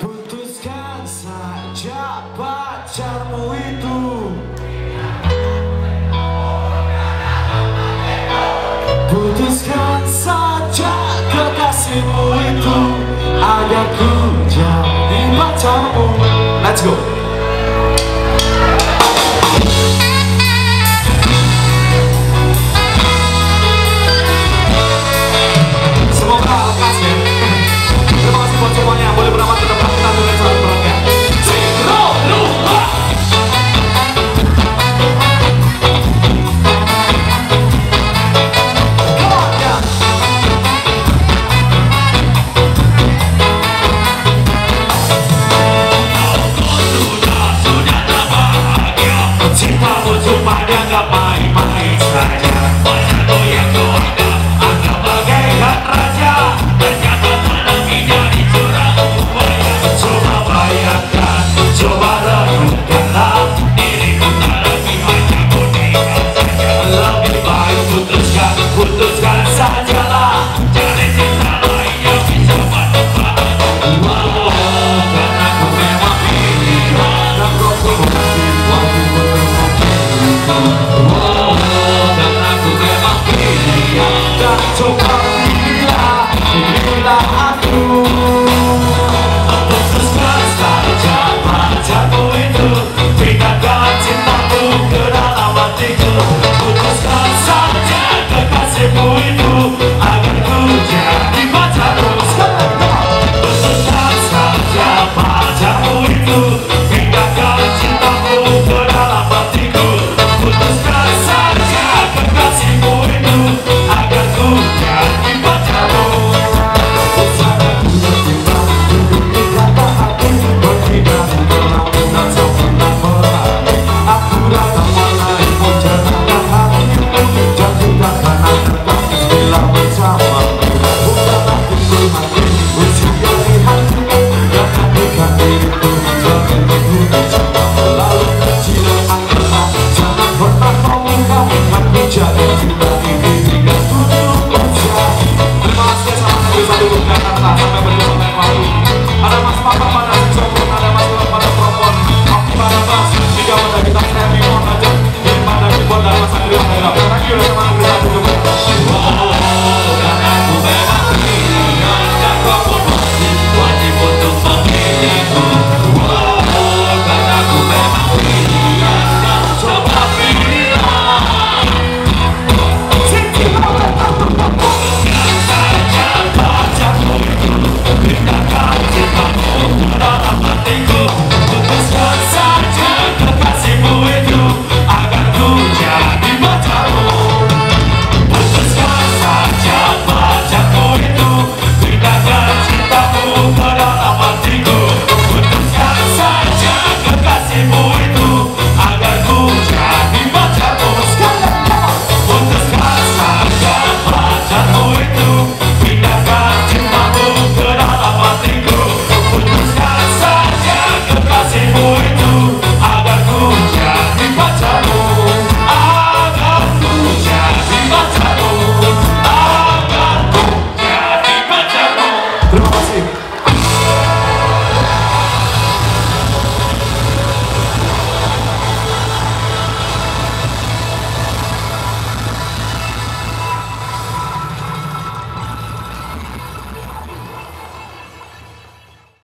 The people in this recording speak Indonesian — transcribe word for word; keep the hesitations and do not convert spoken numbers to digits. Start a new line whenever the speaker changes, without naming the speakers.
Putuskan saja pacarmu itu. Putuskan saja kekasihmu itu, agar ku jadi pacarmu. Let's go. Semoga lekas ya. Terima kasih buat semuanya. Boleh beramat tetap kita dengan saling berat ya. Zero lupa. Cintamu cuma dianggap main-main saja. Pacarmu yang kau anggap anggap bagaikan raja, ternyata tanaminya dicurang upaya. Coba bayangkan, coba renungkanlah, diriku tak lagi hanya boneka saja. Lebih baik putuskan, putuskan sajalah, cari cinta lain yang bisa manfaat. Wow, karena aku memang pilihan, dan kau masih wajib wow, dan aku memang pilihan. Dan coba pilihlah, pilihlah aku. Putuskan saja pacarmu itu, pindahkan cintamu ke dalam hatiku. Putuskan saja kekasihmu itu, agar ku jadi pacarmu. Putuskan saja pacarmu itu, pindahkan cintamu ke dalam hatiku. Putuskan saja kekasihmu itu, agar ku jadi pacarmu. Usahlah ku tertimpa, diri kata hati, berpindah berlabuhan sempurna berhati. Aku datang mulai menjernahkan hatimu, dan tidak pernah terkakis bila bersamamu. Bukanlah timbul hati, usia di hatimu, dan hatikan diriku menjadi penghuni cintamu. Lalu kecil anggota, jangan pernah kau minta, aku jadi cinta ini hingga tutup mata. Terima kasih sama Negeri Satu Yogyakarta. Sampai berjumpa lain waktu. Ada mas papa pada saxophone, ada mas papa pada trombon, aku pada bass, tiga pada gitar semi mohon aja, ini pada keyboard dan mas Andri pada drum. Thank you sama Negeri Satu Yogyakarta. Wow, dan aku memang pilihan, dan kau pun masih wajib untuk memilihku. Wow, dan aku memang pilihan, dan coba pilihlah. Putuskan saja pacarmu itu, pindahkan cintamu ke dalam hatiku.